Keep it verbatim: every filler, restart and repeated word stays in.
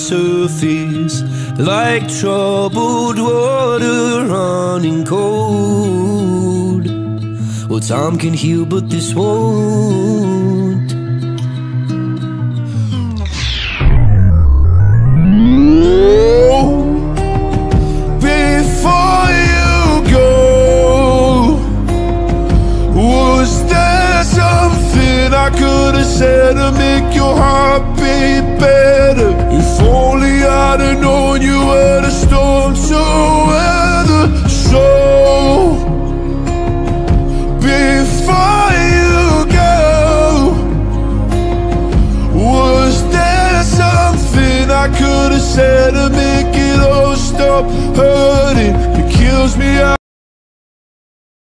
surface, like troubled water running cold. Well, time can heal, but this won't. Before you go, was there something I could have said to make your heart beat better? If only I'd have known